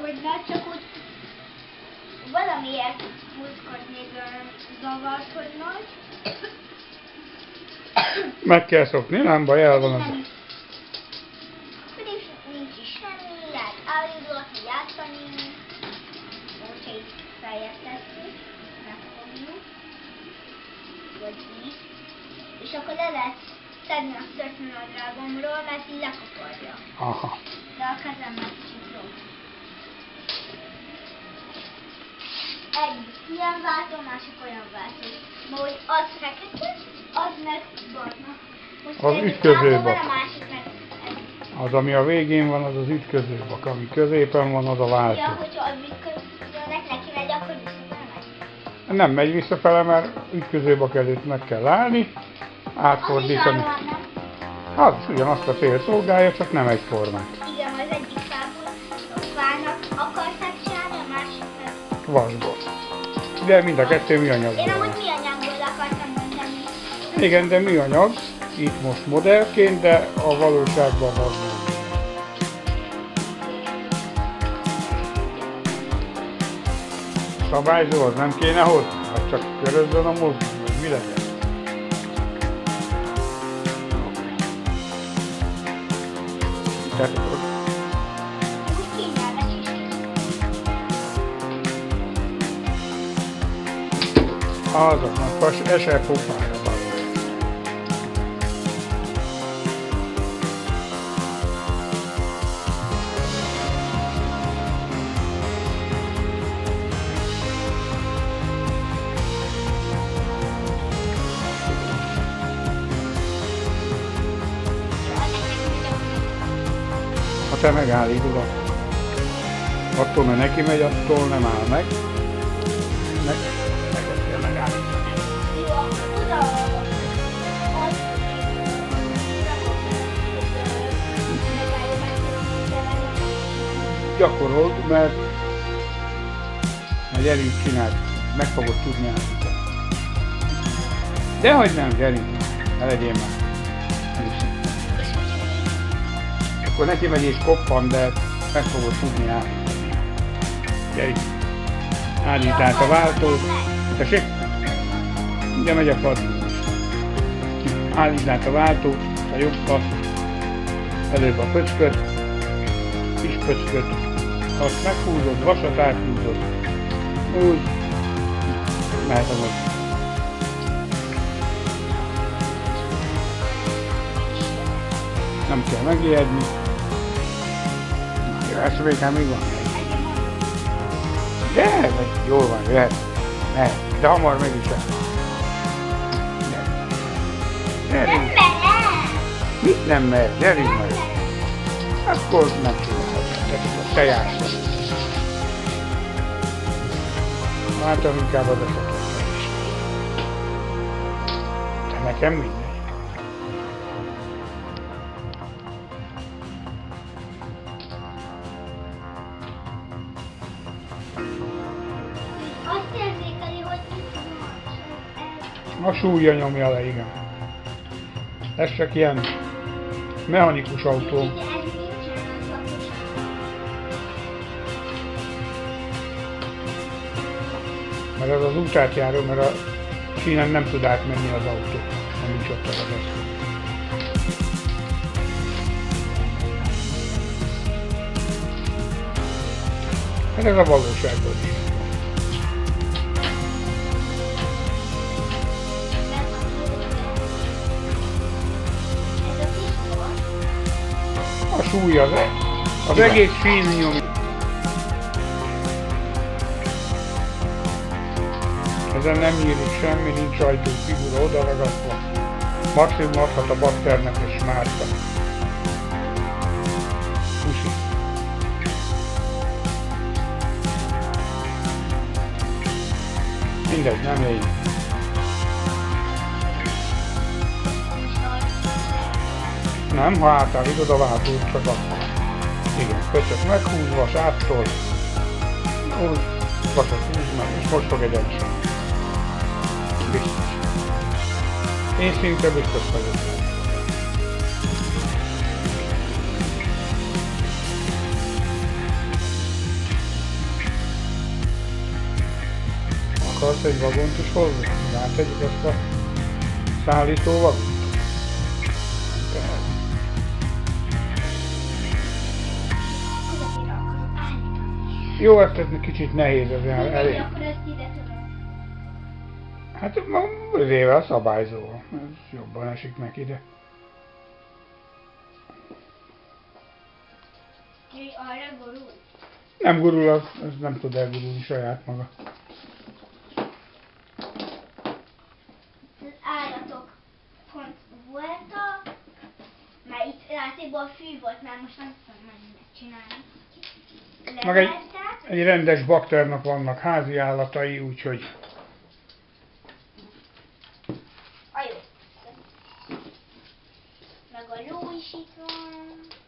hogy nagy, csak úgy valamiért múltkor még zavart, hogy nagy. Meg kell szokni, nem baj, el van az. Pedig nincs is semmi, lehet állítani, játszani. Úgyhogy feljebb tesszük, megfogjuk. Vagy így. És akkor le lehet szedni a szört a nadrágomról, mert így lekaparja. Aha. De a kezemnek csiklom. Egy ilyen váltó, másik olyan váltó. Ma hogy az fekete, az meg barna. Most Az ütközőbak. A másik meg ez. Az, ami a végén van, az az ütközőbak, ami középen van, az a váltó. Ja, hogyha az ütközőnek neki megy, akkor visszafele megy. Nem megy visszafele, mert ütközőbak előtt meg kell állni, átfordítani. Az is nem. Hát ugyanazt a cél szolgálja, csak nem egyformák. Igen, az egyik fának akarták csinálni, a másik meg. Vasból. De mind a kettő Én műanyagból amúgy van. műanyagból akartam mondani. Igen, de műanyag, itt most modellként, de a valóságban vasból. Szabályzó az nem kéne hozni, hát csak körözzön a mozdul, hogy mi legyen. Tehát Úgy kényelmes is. azoknak esel pofára való. Ha te megállítod, attól, mert neki megy, attól nem áll meg. Meg kell megállítani. Jó, akkor oda Gyakorold, mert gyerünk csináld, meg fogod tudni állítani. Dehogy nem, gyerünk, ne legyél már. Akkor neki megy és koppan, de meg fogod tudni állítani. Gyerünk. Állít át a váltót. Tessék? Ugye megy a pad. Állítsd át a váltót, a jobbat, előbb a pöcköt, kis pöcköt, azt meghúzod, vasat áthúzod, úgy, mehet a mozdul. Nem kell megijedni. Jó, ezt végén még van. De, jól van, jöhet. Ne, de hamar meg is el. Nem merem! Mit nem mer? Gyerünk meg! Akkor nem csinálhatod, te jársz. Látom inkább az eseket is. De nekem mindegy. Azt érzékeli, hogy A súlya nyomja le, igen. Ez csak ilyen mechanikus autó. Mert az az útát járó, mert a sínen nem tud átmenni az autó, ha nincs ott az eszköz. Hát ez a valóságban is. A súly az egész sín nyom. Ezen nem nyílik semmi, nincs ajtófigura oda ragasztva. Maximum adhat a bakternek és márta. Puszi. Mindegy, nem lényeg. Nem, ha átállítod a váltót, csak akkor. Igen, kötök meghúzva, sáttól. Úgy, vasat húz meg, és most fog egy egység. Biztos. Én szinte biztos vagyok. akarsz egy vagont is hozni? Rátegyük azt a szállító vagont? Közepére akarok állni. Jó, hát ez kicsit nehéz, ez elég. Akkor ezt ide tudom. Hát ezével a szabályzó. Ez jobban esik neki, de... Jöjj, arra gurul. Nem gurul, ez nem tud elgurulni saját maga. Az állatok pont voltak, mert itt látékból fű volt, mert most nem tudom mennyit csinálni. Meg egy rendes bakternak vannak házi állatai, úgyhogy... A jó. Meg a ló is itt van.